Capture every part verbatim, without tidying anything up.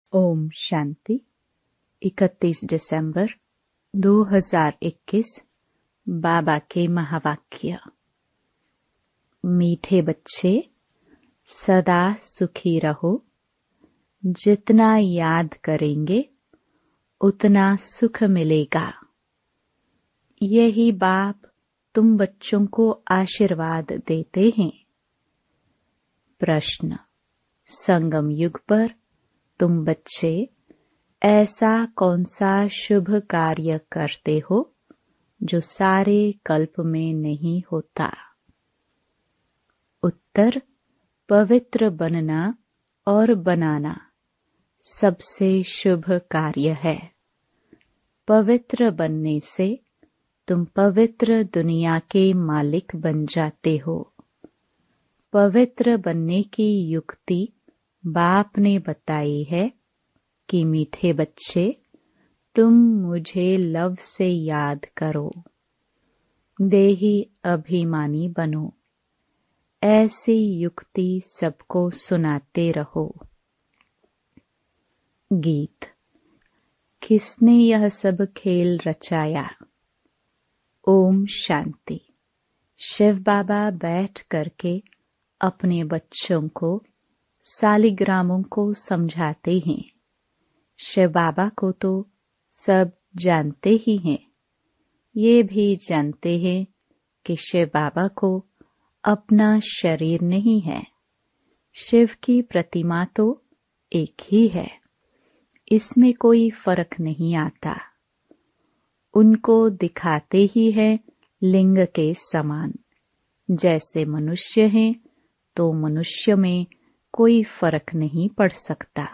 ओम शांति। इकतीस दिसंबर दो हज़ार इक्कीस। बाबा के महावाक्य। मीठे बच्चे, सदा सुखी रहो। जितना याद करेंगे उतना सुख मिलेगा। यही बाप तुम बच्चों को आशीर्वाद देते हैं। प्रश्न। संगम युग पर तुम बच्चे ऐसा कौन सा शुभ कार्य करते हो जो सारे कल्प में नहीं होता? उत्तर। पवित्र बनना और बनाना सबसे शुभ कार्य है। पवित्र बनने से तुम पवित्र दुनिया के मालिक बन जाते हो। पवित्र बनने की युक्ति बाप ने बताई है कि मीठे बच्चे, तुम मुझे लव से याद करो, देही अभिमानी बनो। ऐसी युक्ति सबको सुनाते रहो। गीत। किसने यह सब खेल रचाया? ओम शांति। शिव बाबा बैठ करके अपने बच्चों को, सालिग्रामों को समझाते हैं। शिव बाबा को तो सब जानते ही हैं। ये भी जानते हैं कि शिव बाबा को अपना शरीर नहीं है। शिव की प्रतिमा तो एक ही है, इसमें कोई फर्क नहीं आता। उनको दिखाते ही है लिंग के समान। जैसे मनुष्य हैं तो मनुष्य में कोई फर्क नहीं पड़ सकता।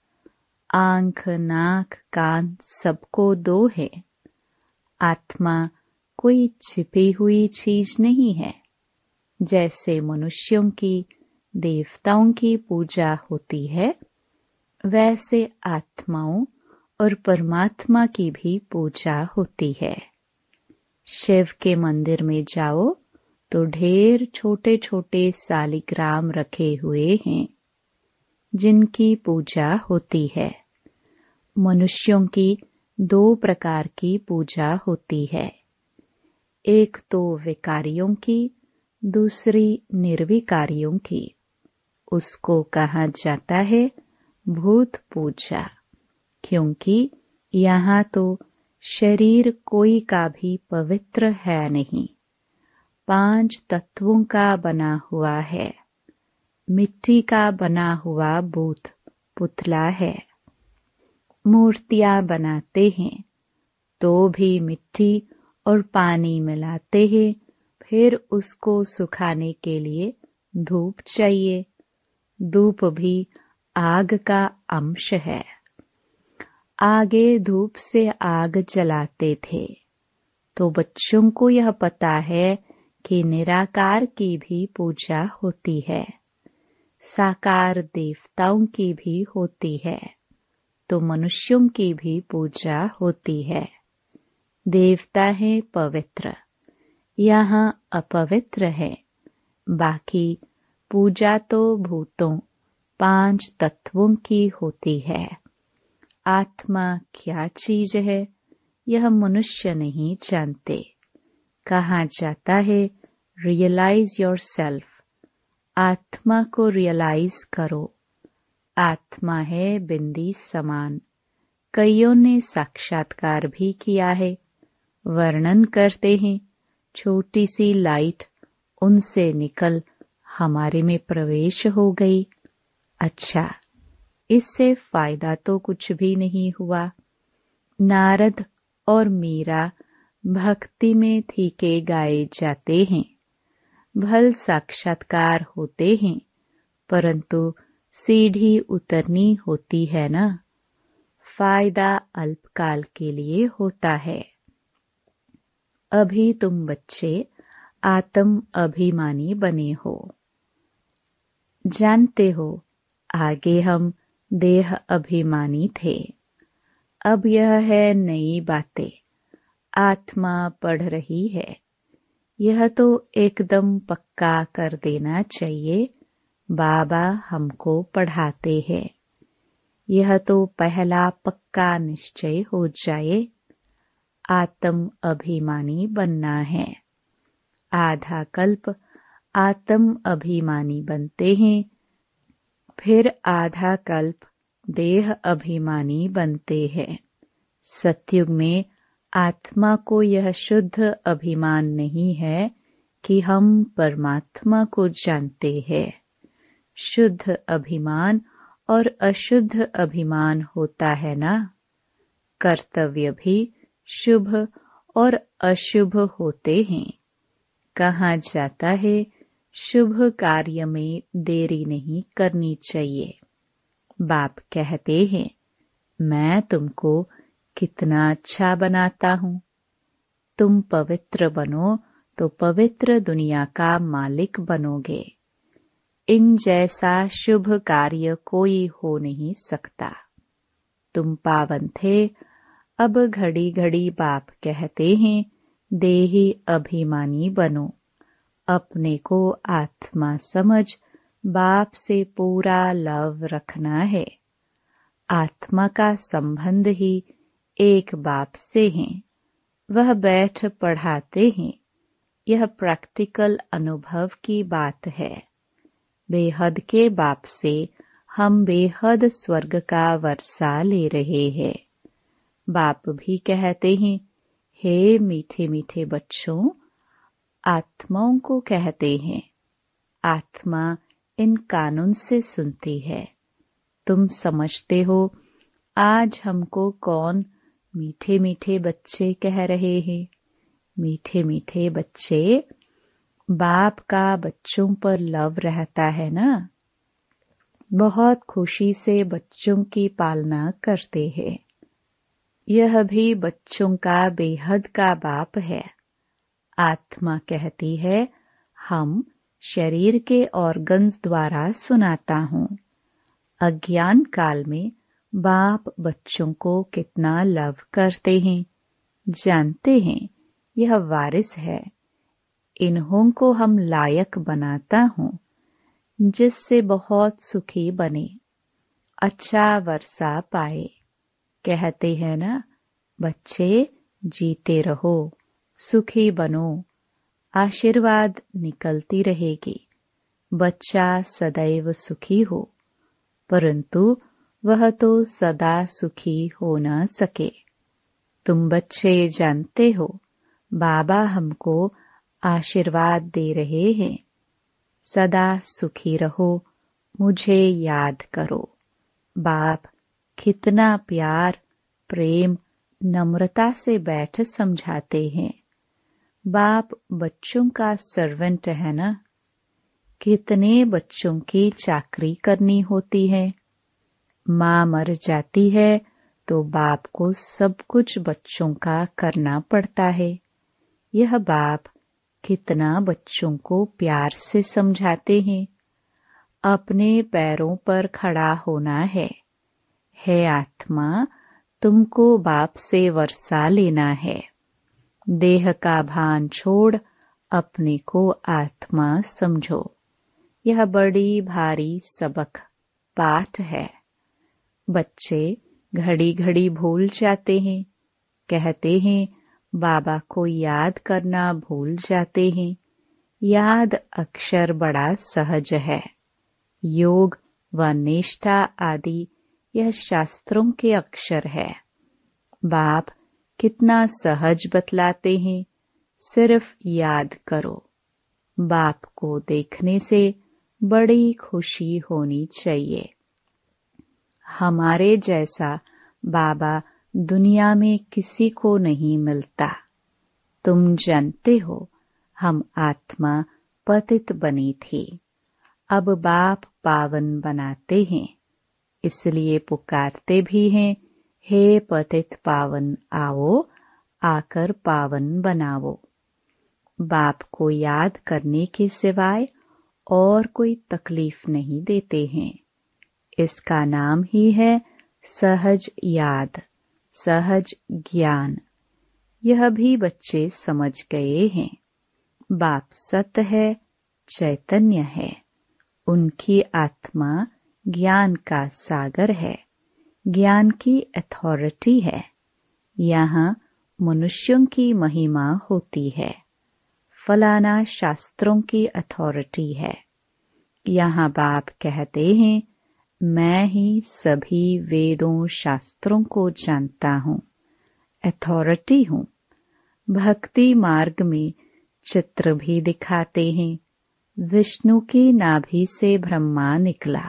आंख, नाक, कान सबको दो है। आत्मा कोई छिपी हुई चीज नहीं है। जैसे मनुष्यों की देवताओं की पूजा होती है, वैसे आत्माओं और परमात्मा की भी पूजा होती है। शिव के मंदिर में जाओ तो ढेर छोटे छोटे सालिग्राम रखे हुए हैं जिनकी पूजा होती है। मनुष्यों की दो प्रकार की पूजा होती है। एक तो विकारियों की, दूसरी निर्विकारियों की। उसको कहा जाता है भूत पूजा, क्योंकि यहाँ तो शरीर कोई का भी पवित्र है नहीं। पांच तत्वों का बना हुआ है। मिट्टी का बना हुआ भूत पुतला है। मूर्तियां बनाते हैं तो भी मिट्टी और पानी मिलाते हैं, फिर उसको सुखाने के लिए धूप चाहिए। धूप भी आग का अंश है। आगे धूप से आग जलाते थे, तो बच्चों को यह पता है कि निराकार की भी पूजा होती है, साकार देवताओं की भी होती है, तो मनुष्यों की भी पूजा होती है। देवता है पवित्र, यहाँ अपवित्र है। बाकी पूजा तो भूतों, पांच तत्वों की होती है। आत्मा क्या चीज है यह मनुष्य नहीं जानते। कहा जाता है रियलाइज योर सेल्फ। आत्मा को रियलाइज करो। आत्मा है बिंदी समान। कईयों ने साक्षात्कार भी किया है। वर्णन करते हैं छोटी सी लाइट उनसे निकल हमारे में प्रवेश हो गई। अच्छा, इससे फायदा तो कुछ भी नहीं हुआ। नारद और मीरा भक्ति में थीके गाए जाते हैं। भल साक्षात्कार होते हैं, परंतु सीढ़ी उतरनी होती है ना। फायदा अल्पकाल के लिए होता है। अभी तुम बच्चे आत्म अभिमानी बने हो। जानते हो आगे हम देह अभिमानी थे। अब यह है नई बातें। आत्मा पढ़ रही है। यह तो एकदम पक्का कर देना चाहिए। बाबा हमको पढ़ाते हैं। यह तो पहला पक्का निश्चय हो जाए। आत्म अभिमानी बनना है। आधा कल्प आत्म अभिमानी बनते हैं, फिर आधा कल्प देह अभिमानी बनते हैं। सतयुग में आत्मा को यह शुद्ध अभिमान नहीं है कि हम परमात्मा को जानते हैं। शुद्ध अभिमान और अशुद्ध अभिमान होता है ना। कर्तव्य भी शुभ और अशुभ होते हैं। कहा जाता है शुभ कार्य में देरी नहीं करनी चाहिए। बाप कहते हैं मैं तुमको कितना अच्छा बनाता हूँ। तुम पवित्र बनो तो पवित्र दुनिया का मालिक बनोगे। इन जैसा शुभ कार्य कोई हो नहीं सकता। तुम पावन थे, अब घड़ी घड़ी बाप कहते हैं देही अभिमानी बनो। अपने को आत्मा समझ बाप से पूरा लव रखना है। आत्मा का संबंध ही एक बाप से है। वह बैठ पढ़ाते हैं। यह प्रैक्टिकल अनुभव की बात है। बेहद के बाप से हम बेहद स्वर्ग का वर्षा ले रहे हैं। बाप भी कहते हैं हे मीठे मीठे बच्चों, आत्माओं को कहते हैं आत्मा इन कानून से सुनती है। तुम समझते हो आज हमको कौन मीठे मीठे बच्चे कह रहे हैं। मीठे मीठे बच्चे बाप का बच्चों पर लव रहता है ना। बहुत खुशी से बच्चों की पालना करते हैं। यह भी बच्चों का बेहद का बाप है। आत्मा कहती है हम शरीर के ऑर्गन्स द्वारा सुनाता हूँ। अज्ञान काल में बाप बच्चों को कितना लव करते हैं। जानते हैं यह वारिस है। इन्हों को हम लायक बनाता हूँ जिससे बहुत सुखी बने, अच्छा वर्षा पाए। कहते हैं ना बच्चे जीते रहो, सुखी बनो, आशीर्वाद निकलती रहेगी। बच्चा सदैव सुखी हो, परंतु वह तो सदा सुखी हो न सके। तुम बच्चे जानते हो बाबा हमको आशीर्वाद दे रहे हैं सदा सुखी रहो, मुझे याद करो। बाप कितना प्यार प्रेम नम्रता से बैठ समझाते हैं। बाप बच्चों का सर्वेंट है ना। कितने बच्चों की चाकरी करनी होती है। माँ मर जाती है तो बाप को सब कुछ बच्चों का करना पड़ता है। यह बाप कितना बच्चों को प्यार से समझाते हैं। अपने पैरों पर खड़ा होना है। हे आत्मा, तुमको बाप से वर्षा लेना है। देह का भान छोड़ अपने को आत्मा समझो। यह बड़ी भारी सबक पाठ है। बच्चे घड़ी घड़ी भूल जाते हैं। कहते हैं बाबा को याद करना भूल जाते हैं। याद अक्षर बड़ा सहज है। योग व निष्ठा आदि यह शास्त्रों के अक्षर है। बाप कितना सहज बतलाते हैं, सिर्फ याद करो। बाप को देखने से बड़ी खुशी होनी चाहिए। हमारे जैसा बाबा दुनिया में किसी को नहीं मिलता। तुम जानते हो हम आत्मा पतित बनी थी, अब बाप पावन बनाते हैं, इसलिए पुकारते भी हैं, हे पतित पावन आओ, आकर पावन बनाओ। बाप को याद करने के सिवाय और कोई तकलीफ नहीं देते हैं। इसका नाम ही है सहज याद, सहज ज्ञान। यह भी बच्चे समझ गए हैं। बाप सत्य है, चैतन्य है। उनकी आत्मा ज्ञान का सागर है। ज्ञान की अथॉरिटी है। यहाँ मनुष्यों की महिमा होती है। फलाना शास्त्रों की अथॉरिटी है। यहाँ बाप कहते हैं, मैं ही सभी वेदों शास्त्रों को जानता हूँ, अथॉरिटी हूँ। भक्ति मार्ग में चित्र भी दिखाते हैं। विष्णु की नाभि से ब्रह्मा निकला,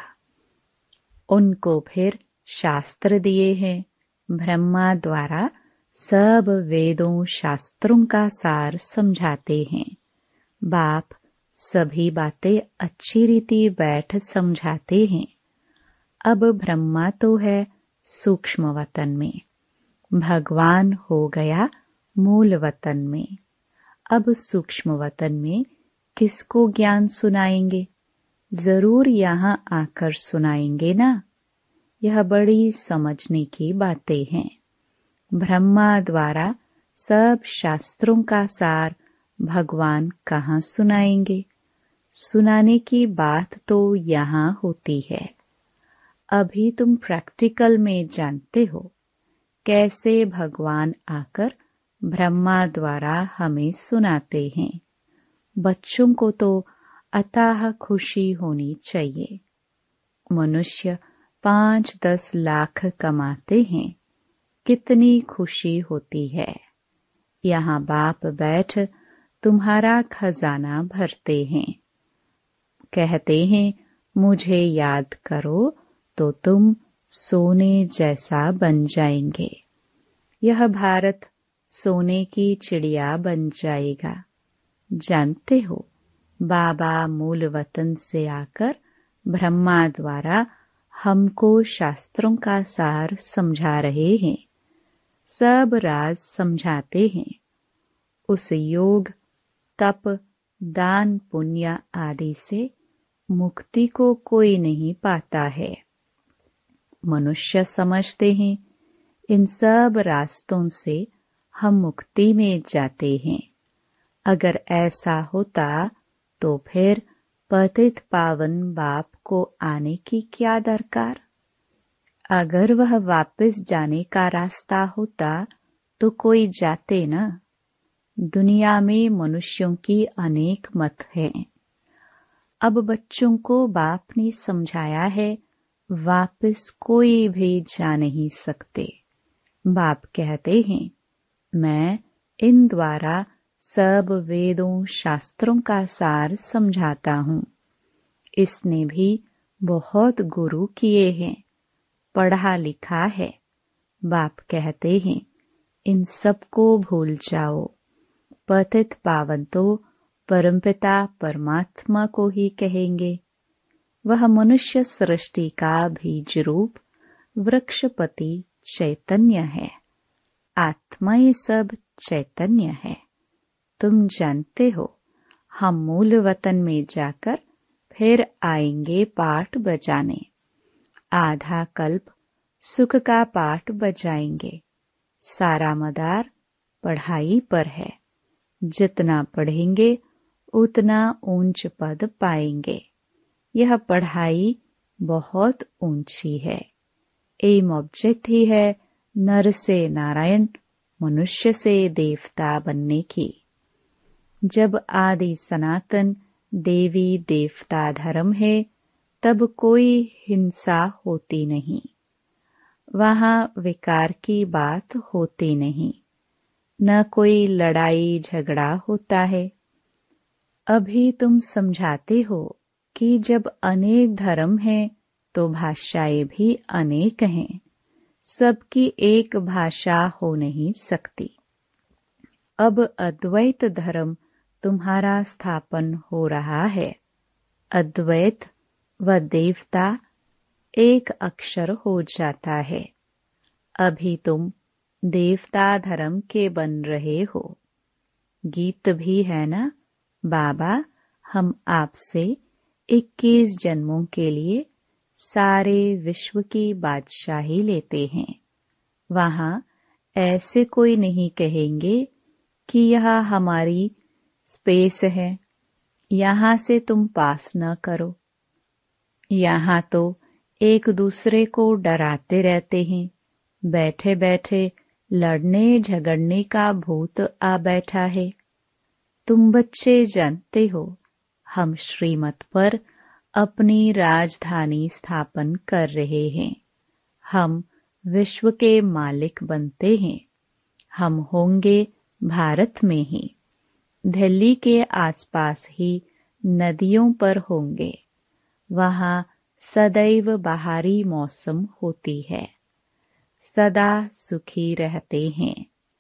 उनको फिर शास्त्र दिए हैं। ब्रह्मा द्वारा सब वेदों शास्त्रों का सार समझाते हैं। बाप सभी बातें अच्छी रीति बैठ समझाते हैं। अब ब्रह्मा तो है सूक्ष्म वतन में, भगवान हो गया मूल वतन में। अब सूक्ष्म वतन में किसको ज्ञान सुनाएंगे? जरूर यहाँ आकर सुनाएंगे ना। यह बड़ी समझने की बातें हैं। ब्रह्मा द्वारा सब शास्त्रों का सार भगवान कहाँ सुनाएंगे? सुनाने की बात तो यहाँ होती है। अभी तुम प्रैक्टिकल में जानते हो कैसे भगवान आकर ब्रह्मा द्वारा हमें सुनाते हैं। बच्चों को तो अथाह खुशी होनी चाहिए। मनुष्य पांच दस लाख कमाते हैं, कितनी खुशी होती है। यहाँ बाप बैठ तुम्हारा खजाना भरते हैं। कहते हैं, मुझे याद करो तो तुम सोने जैसा बन जाएंगे। यह भारत सोने की चिड़िया बन जाएगा। जानते हो, बाबा मूल वतन से आकर ब्रह्मा द्वारा हमको शास्त्रों का सार समझा रहे हैं। सब राज समझाते हैं। उस योग, तप, दान, पुण्य आदि से मुक्ति को कोई नहीं पाता है। मनुष्य समझते हैं इन सब रास्तों से हम मुक्ति में जाते हैं। अगर ऐसा होता तो फिर पतित पावन बाप को आने की क्या दरकार? अगर वह वापस जाने का रास्ता होता तो कोई जाते ना। दुनिया में मनुष्यों की अनेक मत हैं। अब बच्चों को बाप ने समझाया है, वापस कोई भी जा नहीं सकते। बाप कहते हैं, मैं इन द्वारा सब वेदों शास्त्रों का सार समझाता हूँ। इसने भी बहुत गुरु किए हैं, पढ़ा लिखा है। बाप कहते हैं, इन सबको भूल जाओ। पतित पावन तो परमपिता परमात्मा को ही कहेंगे। वह मनुष्य सृष्टि का बीज रूप वृक्षपति चैतन्य है। आत्मा ये सब चैतन्य है। तुम जानते हो, हम मूल वतन में जाकर फिर आएंगे पाठ बजाने। आधा कल्प सुख का पाठ बजाएंगे। सारा मदार पढ़ाई पर है। जितना पढ़ेंगे उतना ऊंच पद पाएंगे। यह पढ़ाई बहुत ऊंची है। एम ऑब्जेक्ट ही है नर से नारायण, मनुष्य से देवता बनने की। जब आदि सनातन देवी देवता धर्म है, तब कोई हिंसा होती नहीं। वहाँ विकार की बात होती नहीं, न कोई लड़ाई झगड़ा होता है। अभी तुम समझाते हो कि जब अनेक धर्म हैं तो भाषाएं भी अनेक हैं। सबकी एक भाषा हो नहीं सकती। अब अद्वैत धर्म तुम्हारा स्थापन हो रहा है। अद्वैत व देवता एक अक्षर हो जाता है। अभी तुम देवता धर्म के बन रहे हो। गीत भी है ना, बाबा हम आपसे इक्कीस जन्मों के लिए सारे विश्व की बादशाही लेते हैं। वहाँ ऐसे कोई नहीं कहेंगे कि यह हमारी स्पेस है, यहाँ से तुम पास न करो। यहाँ तो एक दूसरे को डराते रहते हैं। बैठे बैठे लड़ने झगड़ने का भूत आ बैठा है। तुम बच्चे जानते हो, हम श्रीमत पर अपनी राजधानी स्थापन कर रहे हैं। हम विश्व के मालिक बनते हैं। हम होंगे भारत में ही, दिल्ली के आसपास ही नदियों पर होंगे। वहाँ सदैव बाहरी मौसम होती है, सदा सुखी रहते हैं।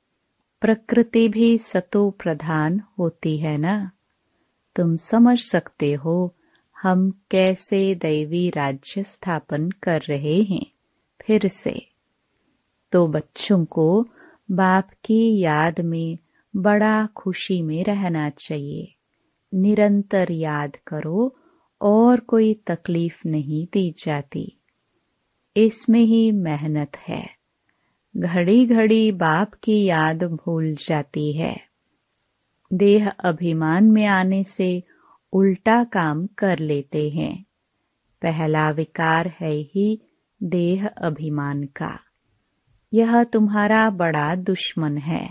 प्रकृति भी सतो प्रधान होती है ना। तुम समझ सकते हो हम कैसे दैवी राज्य स्थापन कर रहे हैं। फिर से तो बच्चों को बाप की याद में बड़ा खुशी में रहना चाहिए। निरंतर याद करो और कोई तकलीफ नहीं दी जाती। इसमें ही मेहनत है। घड़ी घड़ी बाप की याद भूल जाती है। देह अभिमान में आने से उल्टा काम कर लेते हैं। पहला विकार है ही देह अभिमान का। यह तुम्हारा बड़ा दुश्मन है।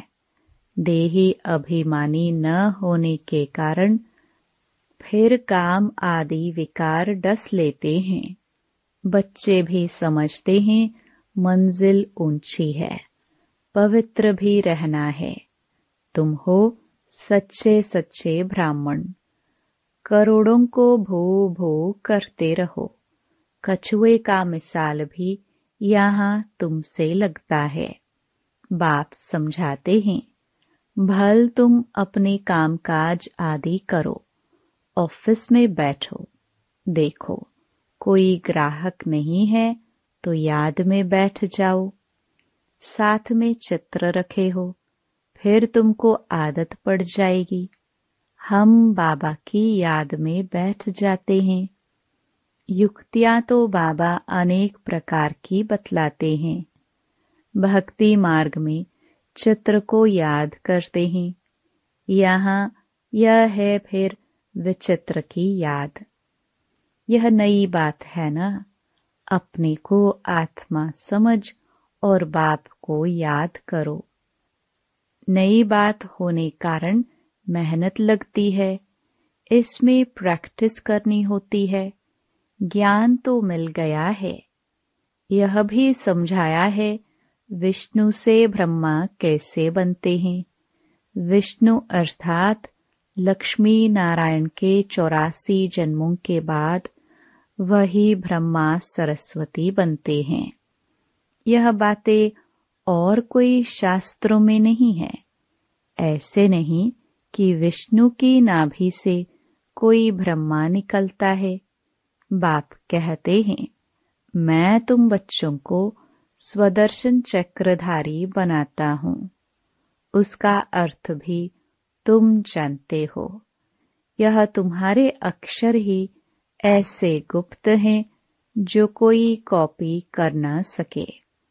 देही अभिमानी न होने के कारण फिर काम आदि विकार डस लेते हैं। बच्चे भी समझते हैं मंजिल ऊंची है, पवित्र भी रहना है। तुम हो सच्चे सच्चे ब्राह्मण। करोड़ों को भो भो करते रहो। कछुए का मिसाल भी यहाँ तुमसे लगता है। बाप समझाते हैं, भल तुम अपने कामकाज आदि करो, ऑफिस में बैठो, देखो कोई ग्राहक नहीं है तो याद में बैठ जाओ। साथ में चित्र रखे हो, फिर तुमको आदत पड़ जाएगी। हम बाबा की याद में बैठ जाते हैं। युक्तियां तो बाबा अनेक प्रकार की बतलाते हैं। भक्ति मार्ग में चित्र को याद करते हैं। यहाँ यह है फिर विचित्र की याद। यह नई बात है ना। अपने को आत्मा समझ और बाप को याद करो। नई बात होने कारण मेहनत लगती है। इसमें प्रैक्टिस करनी होती है। ज्ञान तो मिल गया है। यह भी समझाया है विष्णु से ब्रह्मा कैसे बनते हैं। विष्णु अर्थात लक्ष्मी नारायण के चौरासी जन्मों के बाद वही ब्रह्मा सरस्वती बनते हैं। यह बातें और कोई शास्त्रों में नहीं है। ऐसे नहीं कि विष्णु की नाभि से कोई ब्रह्मा निकलता है। बाप कहते हैं, मैं तुम बच्चों को स्वदर्शन चक्रधारी बनाता हूँ। उसका अर्थ भी तुम जानते हो। यह तुम्हारे अक्षर ही ऐसे गुप्त हैं जो कोई कॉपी कर न सके।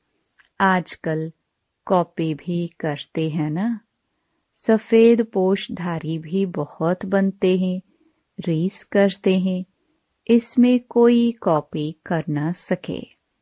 आजकल कॉपी भी करते हैं ना। सफेद पोषधारी भी बहुत बनते हैं, रीस करते हैं। इसमें कोई कॉपी कर न सके।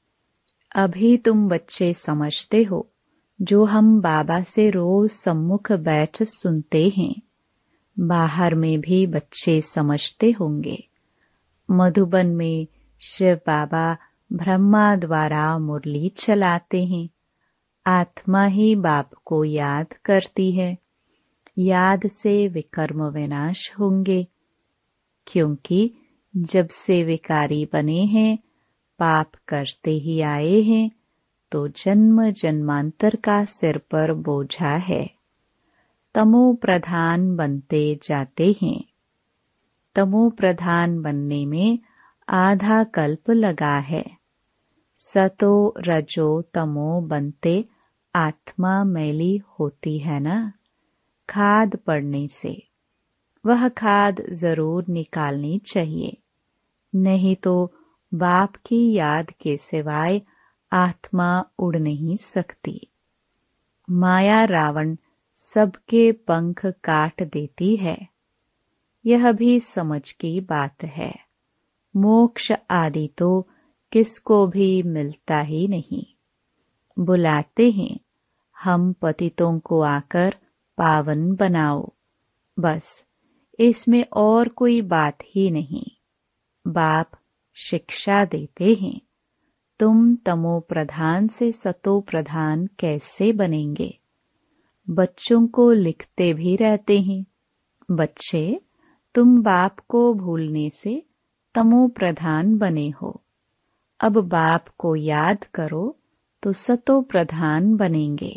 अभी तुम बच्चे समझते हो जो हम बाबा से रोज सम्मुख बैठ सुनते हैं। बाहर में भी बच्चे समझते होंगे। मधुबन में शिव बाबा ब्रह्मा द्वारा मुरली चलाते हैं। आत्मा ही बाप को याद करती है। याद से विकर्म विनाश होंगे। क्योंकि जब से विकारी बने हैं, पाप करते ही आए हैं, तो जन्म जन्मांतर का सिर पर बोझा है। तमो प्रधान बनते जाते हैं। तमो प्रधान बनने में आधा कल्प लगा है। सतो रजो तमो बनते आत्मा मैली होती है ना। खाद पड़ने से वह खाद जरूर निकालनी चाहिए। नहीं तो बाप की याद के सिवाय आत्मा उड़ नहीं सकती। माया रावण सबके पंख काट देती है। यह भी समझ की बात है। मोक्ष आदि तो किसको भी मिलता ही नहीं। बुलाते हैं हम पतितों को आकर पावन बनाओ, बस इसमें और कोई बात ही नहीं। बाप शिक्षा देते हैं, तुम तमो प्रधान से सतो प्रधान कैसे बनेंगे। बच्चों को लिखते भी रहते हैं, बच्चे तुम बाप को भूलने से तमो प्रधान बने हो। अब बाप को याद करो तो सतो प्रधान बनेंगे।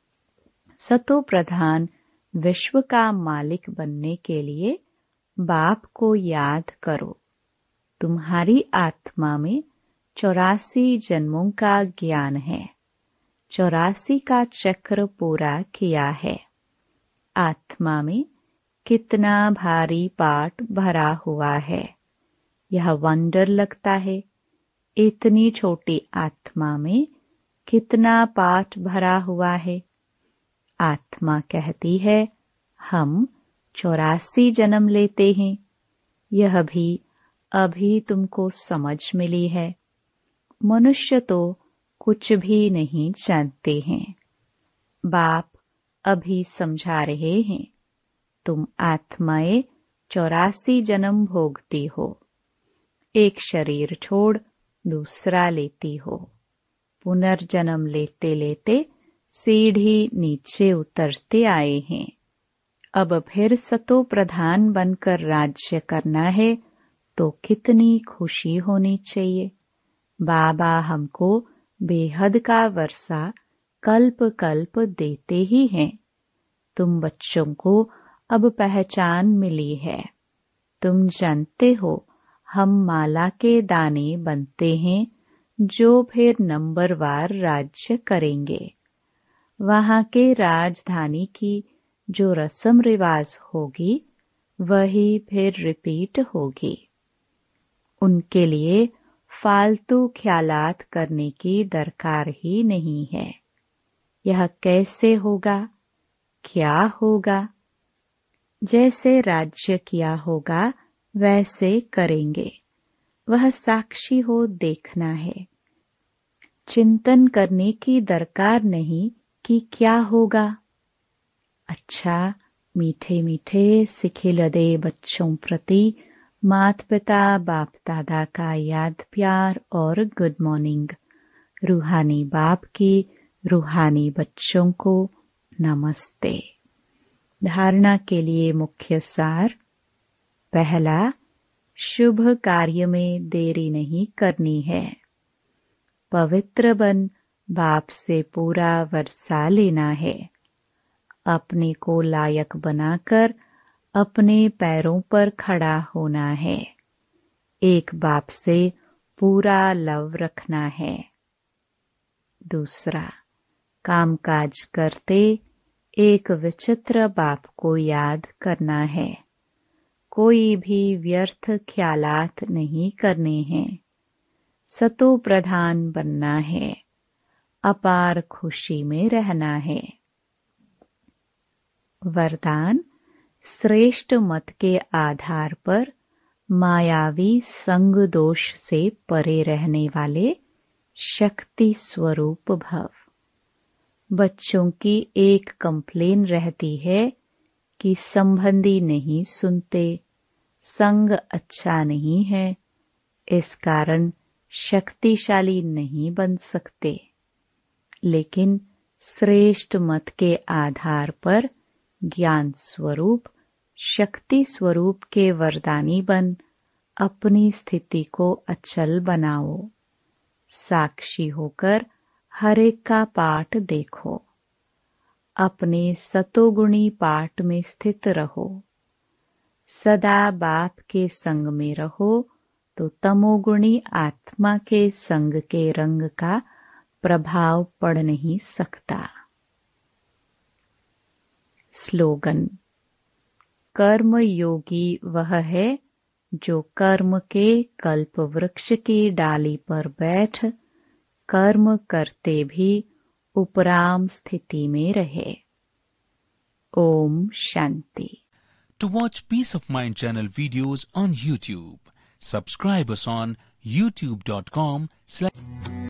सतो प्रधान विश्व का मालिक बनने के लिए बाप को याद करो। तुम्हारी आत्मा में चौरासी जन्मों का ज्ञान है, चौरासी का चक्र पूरा किया है। आत्मा में कितना भारी पाठ भरा हुआ है, यह वंडर लगता है। इतनी छोटी आत्मा में कितना पाठ भरा हुआ है। आत्मा कहती है हम चौरासी जन्म लेते हैं। यह भी अभी तुमको समझ मिली है। मनुष्य तो कुछ भी नहीं जानते हैं। बाप अभी समझा रहे हैं, तुम आत्माएं चौरासी जन्म भोगती हो। एक शरीर छोड़ दूसरा लेती हो। पुनर्जन्म लेते लेते सीढ़ी नीचे उतरते आए हैं। अब फिर सतो प्रधान बनकर राज्य करना है तो कितनी खुशी होनी चाहिए। बाबा हमको बेहद का वर्षा कल्प कल्प देते ही हैं। तुम बच्चों को अब पहचान मिली है। तुम जानते हो हम माला के दाने बनते हैं जो फिर नंबरवार राज्य करेंगे। वहां के राजधानी की जो रस्म रिवाज होगी वही फिर रिपीट होगी। उनके लिए फालतू ख्यालात करने की दरकार ही नहीं है। यह कैसे होगा, क्या होगा? जैसे राज्य किया होगा वैसे करेंगे। वह साक्षी हो देखना है। चिंतन करने की दरकार नहीं कि क्या होगा। अच्छा, मीठे मीठे सिखिलदे बच्चों प्रति माता पिता बाप दादा का याद प्यार और गुड मॉर्निंग। रूहानी बाप की रूहानी बच्चों को नमस्ते। धारणा के लिए मुख्य सार। पहला, शुभ कार्य में देरी नहीं करनी है। पवित्र बन बाप से पूरा वर्षा लेना है। अपने को लायक बनाकर अपने पैरों पर खड़ा होना है। एक बाप से पूरा लव रखना है। दूसरा, कामकाज करते एक विचित्र बाप को याद करना है। कोई भी व्यर्थ ख्यालात नहीं करने हैं। सतो प्रधान बनना है। अपार खुशी में रहना है। वरदान, श्रेष्ठ मत के आधार पर मायावी संग दोष से परे रहने वाले शक्ति स्वरूप भव। बच्चों की एक कंप्लेन रहती है कि संबंधी नहीं सुनते, संग अच्छा नहीं है, इस कारण शक्तिशाली नहीं बन सकते। लेकिन श्रेष्ठ मत के आधार पर ज्ञान स्वरूप शक्ति स्वरूप के वरदानी बन अपनी स्थिति को अचल बनाओ। साक्षी होकर हर एक का पाठ देखो। अपने सतोगुणी पाठ में स्थित रहो। सदा बाप के संग में रहो तो तमोगुणी आत्मा के संग के रंग का प्रभाव पड़ नहीं सकता। स्लोगन, कर्म योगी वह है जो कर्म के कल्प वृक्ष की डाली पर बैठ कर्म करते भी उपराम स्थिति में रहे। Om Shanti. To watch Peace of Mind channel videos on YouTube, subscribe us on youtube dot com slash